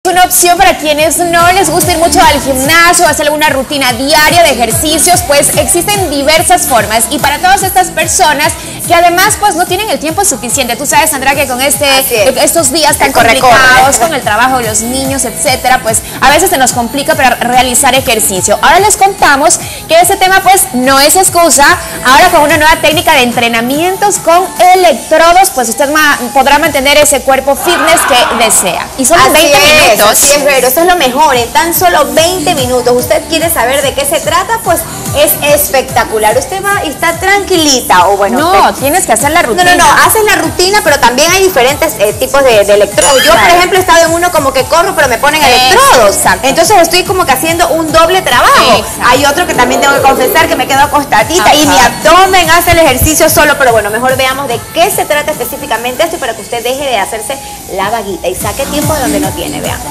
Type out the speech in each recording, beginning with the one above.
Una opción para quienes no les gusta ir mucho al gimnasio o hacer alguna rutina diaria de ejercicios, pues existen diversas formas, y para todas estas personas que además pues no tienen el tiempo suficiente. Tú sabes, Sandra, que con estos días tan complicados, con el trabajo de los niños, etcétera, pues a veces se nos complica para realizar ejercicio. Ahora les contamos que ese tema pues no es excusa. Ahora con una nueva técnica de entrenamientos con electrodos, pues usted podrá mantener ese cuerpo fitness que desea. Y son 20 minutos. Así es, pero eso es lo mejor, en tan solo 20 minutos. ¿Usted quiere saber de qué se trata? Pues es espectacular. Usted va y está tranquilita, o bueno... No, tienes que hacer la rutina. No, haces la rutina, pero también hay diferentes tipos de electrodos. Yo, por ejemplo, he estado en uno como que corro, pero me ponen electrodos. Exacto. Entonces estoy como que haciendo un doble trabajo. Exacto. Hay otro que también tengo que confesar que me quedo acostadita y mi abdomen hace el ejercicio solo, pero bueno, mejor veamos de qué se trata específicamente esto, para que usted deje de hacerse la vaguita y saque tiempo de donde no tiene. Veamos.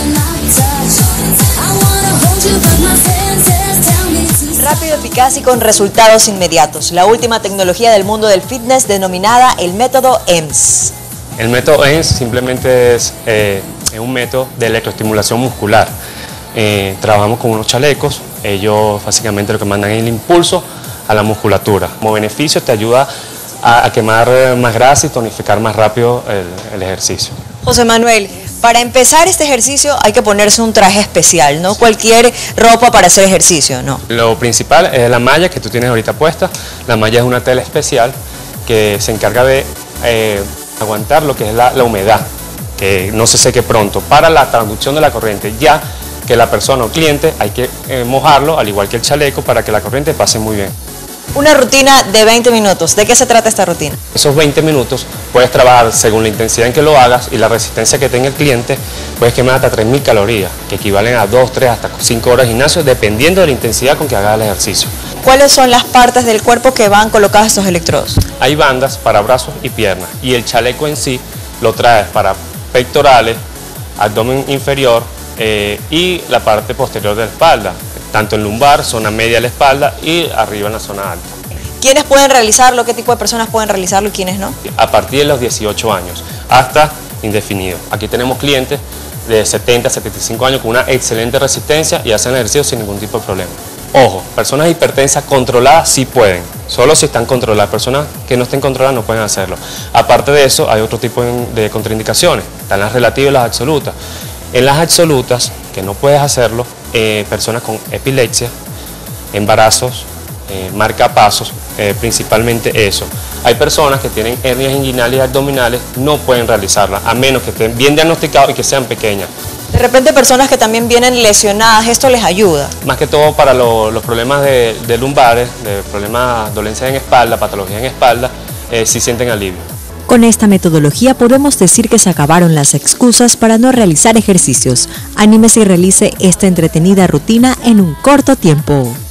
Rápido, eficaz y con resultados inmediatos. La última tecnología del mundo del fitness, denominada el método EMS. El método EMS simplemente es un método de electroestimulación muscular. Trabajamos con unos chalecos. Ellos básicamente lo que mandan es el impulso a la musculatura. Como beneficio te ayuda a quemar más grasa y tonificar más rápido el ejercicio. José Manuel, para empezar este ejercicio hay que ponerse un traje especial, no cualquier ropa para hacer ejercicio, ¿no? Lo principal es la malla que tú tienes ahorita puesta. La malla es una tela especial que se encarga de aguantar lo que es la humedad, que no se seque pronto, para la transducción de la corriente, ya que la persona o cliente hay que mojarlo, al igual que el chaleco, para que la corriente pase muy bien. Una rutina de 20 minutos. ¿De qué se trata esta rutina? Esos 20 minutos puedes trabajar según la intensidad en que lo hagas y la resistencia que tenga el cliente. Puedes quemar hasta 3.000 calorías, que equivalen a 2, 3, hasta 5 horas de gimnasio, dependiendo de la intensidad con que hagas el ejercicio. ¿Cuáles son las partes del cuerpo que van colocadas estos electrodos? Hay bandas para brazos y piernas, y el chaleco en sí lo traes para pectorales, abdomen inferior y la parte posterior de la espalda, tanto en lumbar, zona media de la espalda y arriba en la zona alta. ¿Quiénes pueden realizarlo? ¿Qué tipo de personas pueden realizarlo y quiénes no? A partir de los 18 años hasta indefinido. Aquí tenemos clientes de 70 a 75 años con una excelente resistencia y hacen ejercicio sin ningún tipo de problema. Ojo, personas hipertensas controladas sí pueden, solo si están controladas. Personas que no estén controladas no pueden hacerlo. Aparte de eso, hay otro tipo de contraindicaciones, están las relativas y las absolutas. En las absolutas, que no puedes hacerlo, personas con epilepsia, embarazos, marcapasos, principalmente eso. Hay personas que tienen hernias inguinales y abdominales, no pueden realizarla, a menos que estén bien diagnosticados y que sean pequeñas. De repente personas que también vienen lesionadas, ¿esto les ayuda? Más que todo para los problemas de lumbares, de problemas, dolencias en espalda, patologías en espalda, sí sienten alivio. Con esta metodología podemos decir que se acabaron las excusas para no realizar ejercicios. Anímese y realice esta entretenida rutina en un corto tiempo.